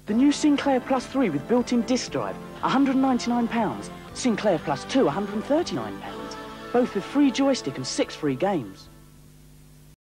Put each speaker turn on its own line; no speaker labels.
The new Sinclair Plus 3 with built-in disc drive, £199. Sinclair Plus 2, £139. Both with free joystick and 6 free games.